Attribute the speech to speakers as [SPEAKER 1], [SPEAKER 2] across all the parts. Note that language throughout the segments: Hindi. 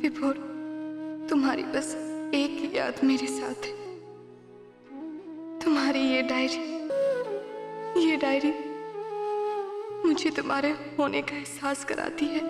[SPEAKER 1] विभोर, तुम्हारी बस एक ही याद मेरे साथ है। तुम्हारी ये डायरी मुझे तुम्हारे होने का एहसास कराती है।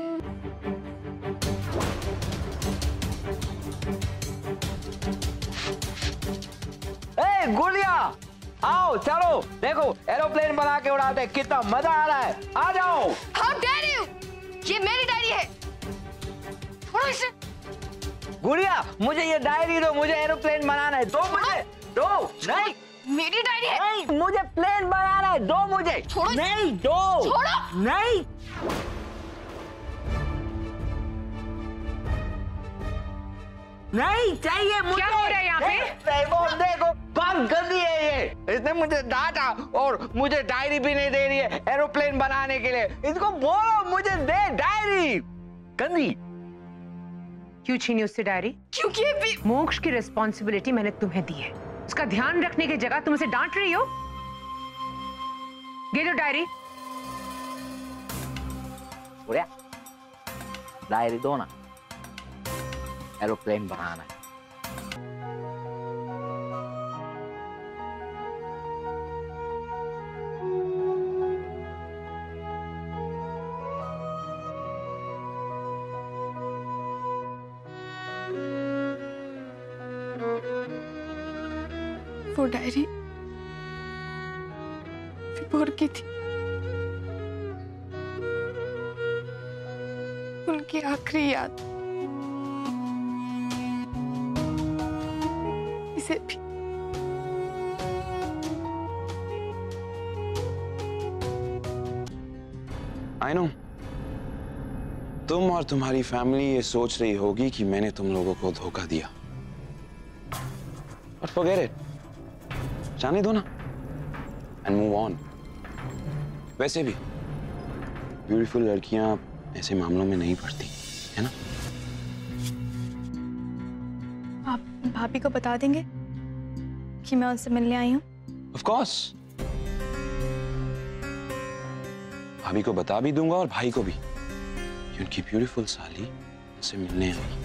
[SPEAKER 2] ए गुड़िया, आओ चलो, देखो एरोप्लेन बना के उड़ाते हैं, कितना मजा आ रहा है, आ जाओ।
[SPEAKER 1] How dare you! ये मेरी डायरी है, छोड़ो इसे।
[SPEAKER 2] गुड़िया, मुझे ये डायरी दो, मुझे एरोप्लेन बनाना है, दो मुझे, दो। नहीं,
[SPEAKER 1] मेरी डायरी है।
[SPEAKER 2] नहीं, मुझे प्लेन बनाना है, दो मुझे।
[SPEAKER 1] छोड़ो।
[SPEAKER 2] नहीं, दो।
[SPEAKER 1] छोड़ो।
[SPEAKER 2] नहीं। नहीं चाहिए मुझे।
[SPEAKER 3] क्या हो रहा है यहाँ पे?
[SPEAKER 2] वो देखो, बहुत गंदी है ये। इसने मुझे डांटा और मुझे डायरी भी नहीं दे रही है एरोप्लेन बनाने के लिए। इसको बोलो मुझे दे डायरी। गंदी।
[SPEAKER 3] क्यों छीनी उससे डायरी?
[SPEAKER 1] क्योंकि अभी
[SPEAKER 3] मोक्ष की रिस्पॉन्सिबिलिटी मैंने तुम्हें दी है, उसका ध्यान रखने की जगह तुम उसे डांट रही हो। दे दो डायरी।
[SPEAKER 2] डायरी दो ना, एरोप्लेन बनाना है।
[SPEAKER 1] वो डायरी विभोर की थी, उनकी आखिरी याद। इसे भी
[SPEAKER 4] I know, तुम और तुम्हारी फैमिली ये सोच रही होगी कि मैंने तुम लोगों को धोखा दिया। But forget it, जाने दो ना and move on। वैसे भी ब्यूटीफुल लड़कियां ऐसे मामलों में नहीं पड़ती, है ना?
[SPEAKER 1] आप भाभी को बता देंगे कि मैं उनसे मिलने आई हूँ?
[SPEAKER 4] Of course, भाभी को बता भी दूंगा और भाई को भी कि उनकी ब्यूटीफुल साली उनसे मिलने आई।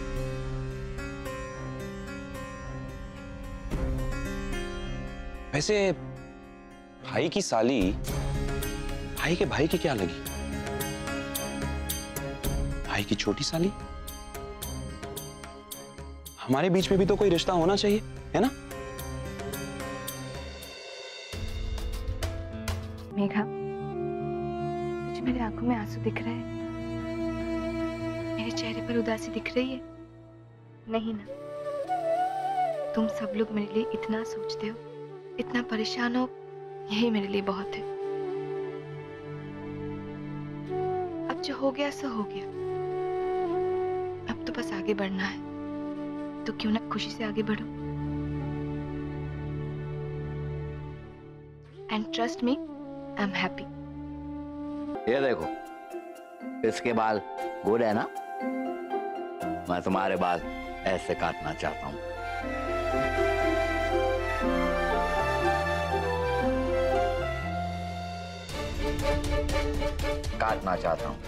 [SPEAKER 4] वैसे भाई की साली भाई के भाई की क्या लगी? भाई की छोटी साली? हमारे बीच में भी तो कोई रिश्ता होना चाहिए, है ना?
[SPEAKER 1] मेघा, मुझे मेरी आंखों में आंसू दिख रहे हैं, मेरे चेहरे पर उदासी दिख रही है? नहीं ना? तुम सब लोग मेरे लिए इतना सोचते हो, इतना परेशान हो, यही मेरे लिए बहुत है। अब जो हो गया सो हो गया, अब तो बस आगे बढ़ना है, तो क्यों ना खुशी से आगे बढ़ो। And trust me, I am happy.
[SPEAKER 2] ये देखो, इसके बाल गोरे है ना? मैं तुम्हारे बाल ऐसे काटना चाहता हूँ। काटना चाहता हूँ।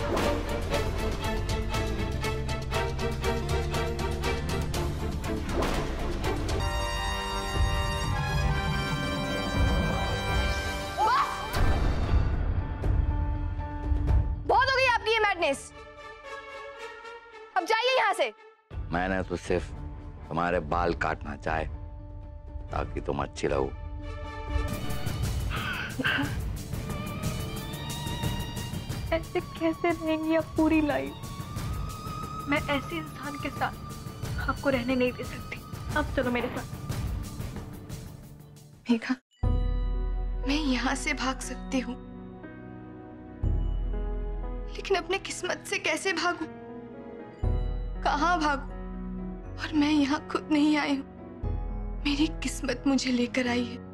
[SPEAKER 1] बहुत हो गई आपकी ये मैडनेस, अब जाइए यहाँ से।
[SPEAKER 2] मैंने तो सिर्फ तुम्हारे बाल काटना चाहे ताकि तुम अच्छी रहो।
[SPEAKER 1] ऐसे कैसे रहेंगी आप पूरी लाइफ? मैं ऐसे इंसान के साथ आपको रहने नहीं दे सकती। अब चलो मेरे साथ। मेघा, मैं यहाँ से भाग सकती हूँ, लेकिन अपने किस्मत से कैसे भागूं? कहाँ भागूं? और मैं यहाँ खुद नहीं आई हूँ, मेरी किस्मत मुझे लेकर आई है।